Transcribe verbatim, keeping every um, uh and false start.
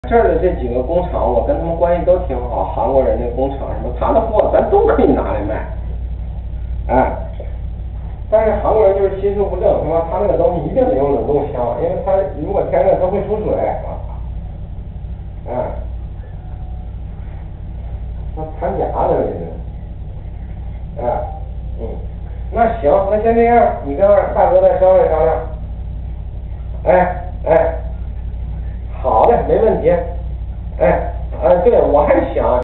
这儿的这几个工厂，我跟他们关系都挺好，韩国人的工厂什么，他的货咱都可以拿来卖，哎，但是韩国人就是心术不正，他妈他那个东西一定得用冷冻箱，因为他如果天热它会出水，哎，那掺假的这是，哎，嗯，那行，那先这样，你跟二大哥再商量商量，哎哎。好的，没问题。哎，哎，对，我还想。